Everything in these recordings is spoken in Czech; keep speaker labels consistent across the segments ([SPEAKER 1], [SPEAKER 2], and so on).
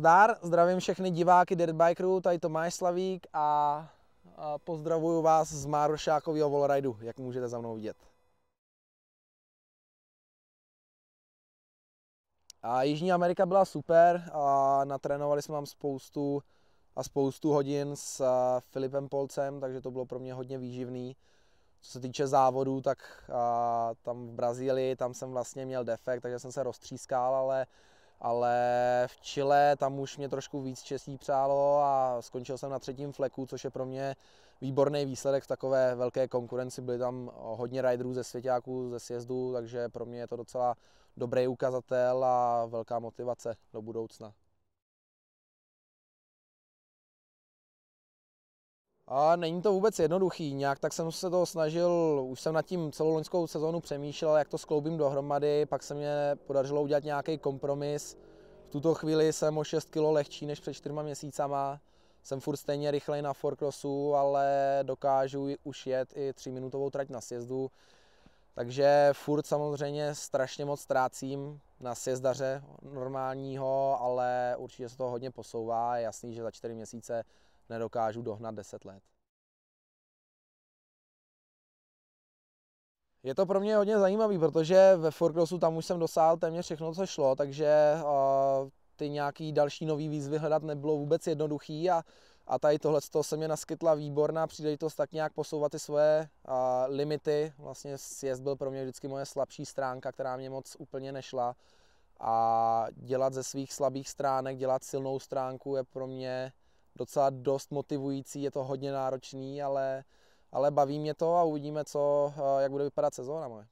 [SPEAKER 1] Zdar, zdravím všechny diváky Dirtbikeru, tady Tomáš Slavík a pozdravuju vás z Márošákového wallridu, jak můžete za mnou vidět. A Jižní Amerika byla super a natrénovali jsme tam spoustu hodin s Filipem Polcem, takže to bylo pro mě hodně výživný. Co se týče závodů, tak tam v Brazílii, tam jsem vlastně měl defekt, takže jsem se roztřískal, ale v Chile tam už mě trošku víc štěstí přálo a skončil jsem na 3. fleku, což je pro mě výborný výsledek v takové velké konkurenci. Byli tam hodně riderů ze svěťáků, ze sjezdu, takže pro mě je to docela dobrý ukazatel a velká motivace do budoucna. A není to vůbec jednoduchý, nějak tak jsem se to snažil, už jsem nad tím celou loňskou sezónu přemýšlel, jak to skloubím dohromady, pak se mě podařilo udělat nějaký kompromis. V tuto chvíli jsem o 6 kg lehčí než před 4 měsícama, jsem furt stejně rychlej na fourcrossu, ale dokážu už jet i 3minutovou trať na sjezdu, takže furt samozřejmě strašně moc ztrácím na sjezdaře normálního, ale určitě se to hodně posouvá, je jasný, že za 4 měsíce nedokážu dohnat 10 let. Je to pro mě hodně zajímavý, protože ve fourcrossu tam už jsem dosáhl téměř všechno, co šlo, takže ty nějaký další nový výzvy hledat nebylo vůbec jednoduchý a tady tohleto se mě naskytla výborná příležitost tak nějak posouvat ty svoje limity. Vlastně sjezd byl pro mě vždycky moje slabší stránka, která mě moc úplně nešla. A dělat ze svých slabých stránek, dělat silnou stránku je pro mě docela dost motivující, je to hodně náročný, ale baví mě to a uvidíme, jak bude vypadat sezóna moje.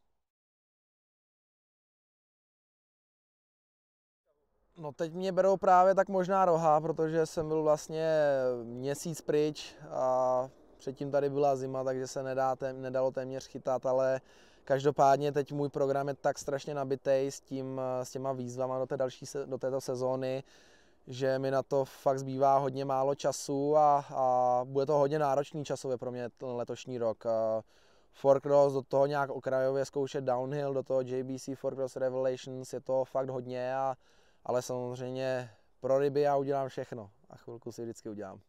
[SPEAKER 1] No teď mě berou právě tak možná roha, protože jsem byl vlastně měsíc pryč a předtím tady byla zima, takže se nedalo téměř chytat, ale každopádně teď můj program je tak strašně nabitej s těma výzvama do této sezóny, že mi na to fakt zbývá hodně málo času a bude to hodně náročný časově pro mě ten letošní rok. Fourcross, do toho nějak okrajově zkoušet downhill, do toho JBC Fourcross Revelations, je to fakt hodně, ale samozřejmě pro ryby já udělám všechno a chvilku si vždycky udělám.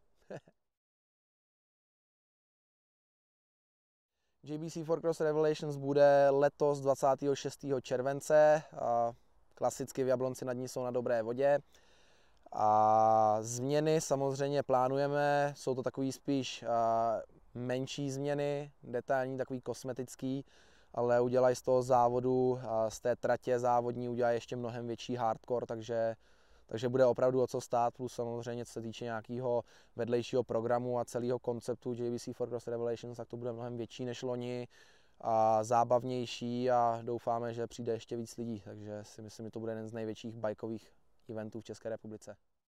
[SPEAKER 1] JBC Fourcross Revelations bude letos 26. července, klasicky v Jablonci nad ní jsou na dobré vodě. A změny samozřejmě plánujeme, jsou to takový spíš menší změny, detailní, takový kosmetický, ale udělají z toho závodu, z té tratě závodní udělají ještě mnohem větší hardcore, takže bude opravdu o co stát, plus samozřejmě co se týče nějakého vedlejšího programu a celého konceptu JBC Fourcross Revelations, tak to bude mnohem větší než loni a zábavnější a doufáme, že přijde ještě víc lidí, takže si myslím, že to bude jeden z největších bajkových eventů v České republice.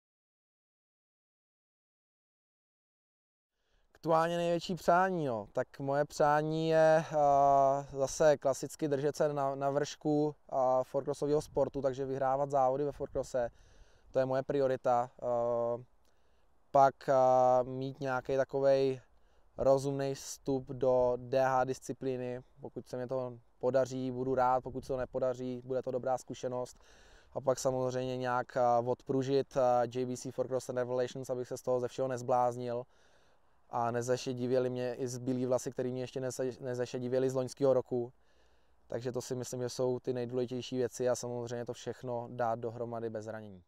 [SPEAKER 1] Aktuálně největší přání, no. Tak moje přání je zase klasicky držet se na vršku fourcrossového sportu, takže vyhrávat závody ve fourcrosse, to je moje priorita. Pak mít nějaký takovej rozumný vstup do DH disciplíny, pokud se mi to podaří, budu rád, pokud se to nepodaří, bude to dobrá zkušenost. A pak samozřejmě nějak odpružit JBC Fourcross Revelations, abych se z toho ze všeho nezbláznil. A nezešedivěly mě i zbylý vlasy, které mě ještě nezešedivěly z loňského roku. Takže to si myslím, že jsou ty nejdůležitější věci a samozřejmě to všechno dát dohromady bez zranění.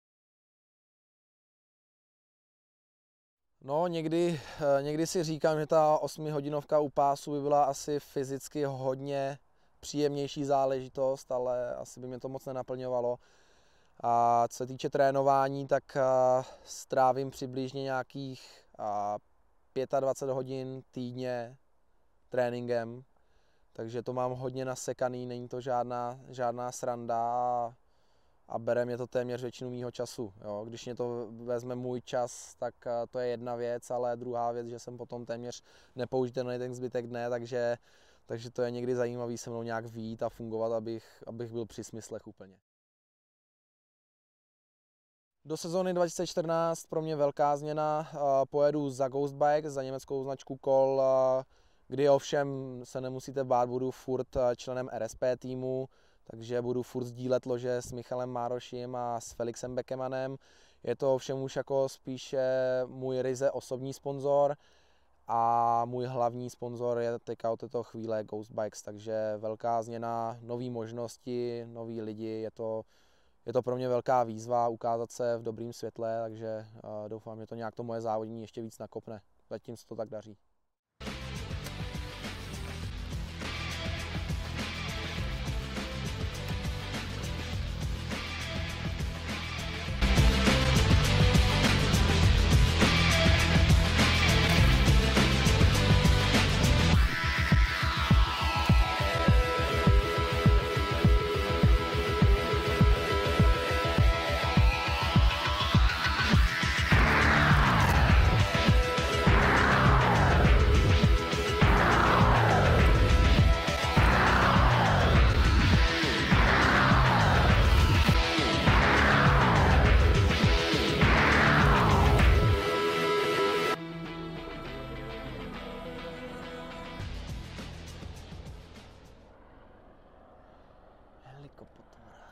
[SPEAKER 1] No, někdy si říkám, že ta 8hodinovka u pásu by byla asi fyzicky hodně příjemnější záležitost, ale asi by mě to moc nenaplňovalo. A co se týče trénování, tak strávím přibližně nějakých 25 hodin týdně tréninkem, takže to mám hodně nasekaný, není to žádná sranda a bere mě to téměř většinu mýho času. Jo. Když mě to vezme můj čas, tak to je jedna věc, ale druhá věc, že jsem potom téměř nepoužitelný ten zbytek dne, takže to je někdy zajímavý se mnou nějak vyjít a fungovat, abych byl při smyslech úplně. Do sezóny 2014 pro mě velká změna, pojedu za Ghost Bike, za německou značku kol, kdy ovšem se nemusíte bát, budu furt členem RSP týmu, takže budu furt sdílet lože s Michalem Mároším a s Felixem Bekemanem. Je to ovšem už jako spíše můj ryze osobní sponzor a můj hlavní sponzor je teďka od této chvíle Ghost Bikes, takže velká změna, nové možnosti, noví lidi, je to pro mě velká výzva ukázat se v dobrým světle, takže doufám, že to nějak to moje závodění ještě víc nakopne. Zatím se to tak daří. Helikoptéra.